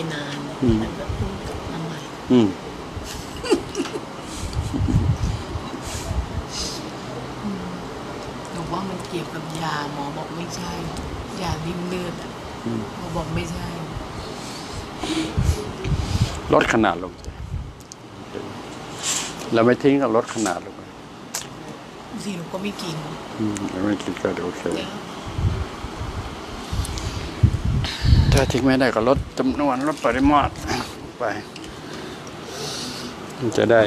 นานแล้วก็พูดกับน้ำใหม่บอกว่ามันเกี่ยวกับยาหมอบอกไม่ใช่ยาริ่มเลือดหมอบอกไม่ใช่ลดขนาดลงเราไม่ทิ้งก็ลดขนาดลงทีหนูก็ไม่กินไม่กินก็โอเคถ้าทิ้งไม่ได้ก็ลดจำนวนลดปริมาตรไปมันจะได้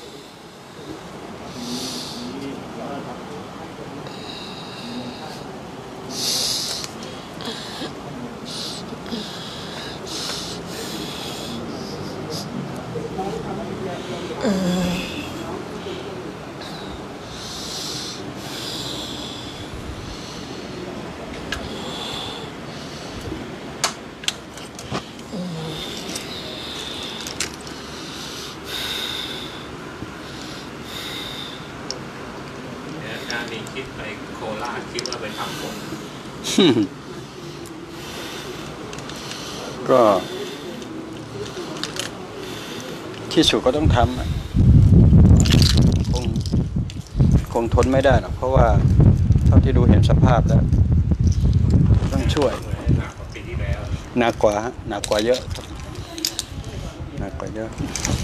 คิดไปโคราชคิดว่าไปทำผมก็ที่สุดก็ต้องทำคงทนไม่ได้หรอกเพราะว่าเท่าที่ดูเห็นสภาพแล้วต้องช่วยหนักกว่าเยอะหนักกว่าเยอะ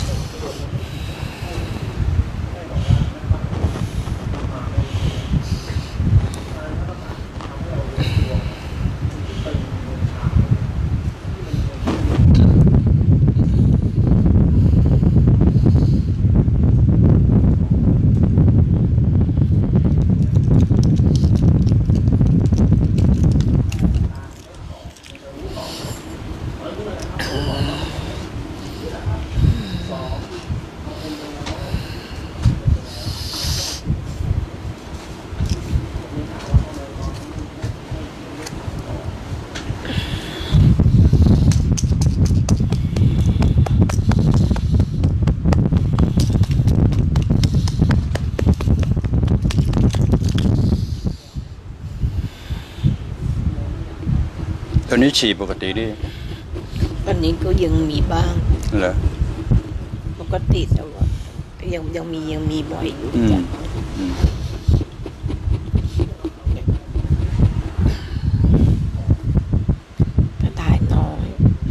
ตัวนี้ฉี่ปกติดิวันนี้ก็ยังมีบ้างเหรอปกติแต่ว่ายังมีบ่อยอยู่จ้ะถ้าถ่ายน้อย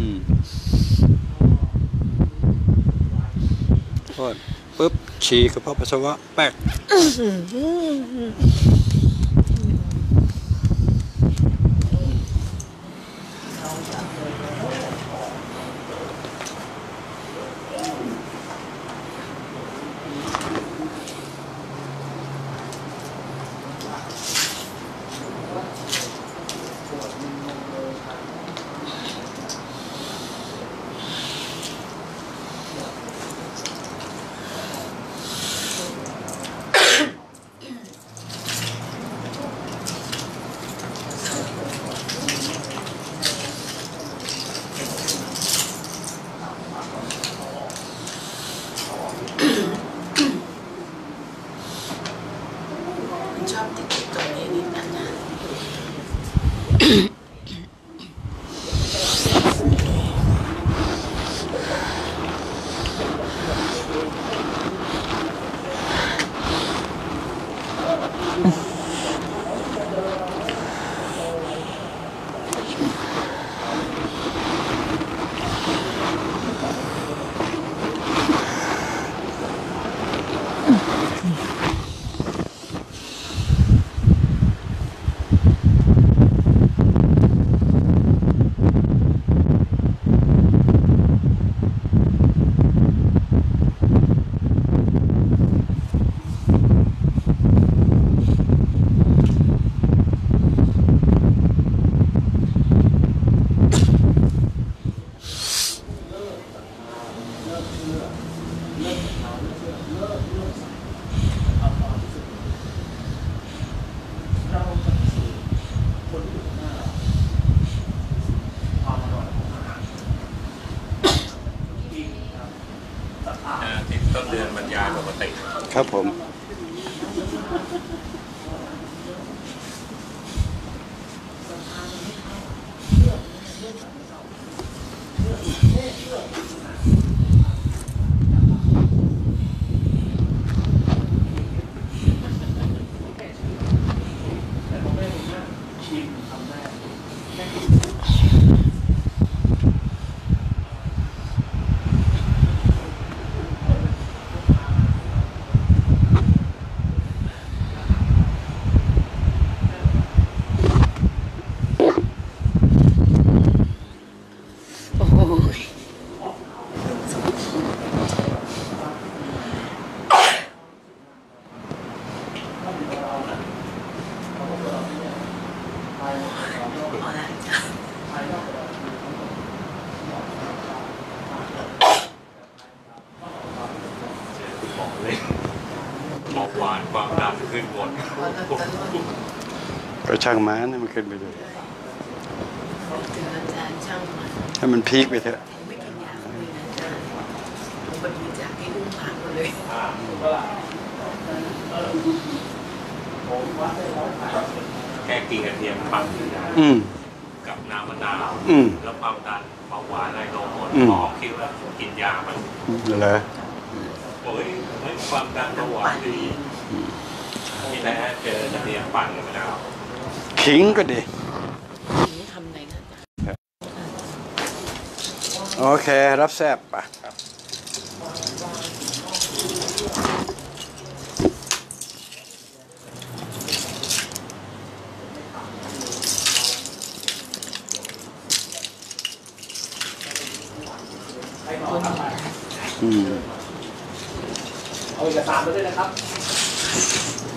พอปุ๊บฉี่กระเพาะปัสสาวะแป๊กชอบติดตัวนี้นิดนึงนะต้นเดือนบรรยายปกติครับผมหวานความดันขึ้นหมดก็ช่างม้านะมันขึ้นไปเลยถึงอาจารย์ช่างมาให้มันพีคไปเถอะไม่กินยาเลยนะอาจารย์ผมบริจาคให้อุ้มผ่านหมดเลยแค่กินกระเทียมปั่นอืมกับน้ำมะนาวอืมแล้วความดันเบาหวานอะไรลงหมดอืมหมอคิดว่ากินยามันเหรอโอ้ยความดันเบาหวานดีที่แรกเจอกระเทียมปั่นกับมะนาวขิงก็ดีนี่ทำไหนนะอาจารย์โอเค รับแซบป่ะอืมเอาเอกสารมาด้วยนะครับ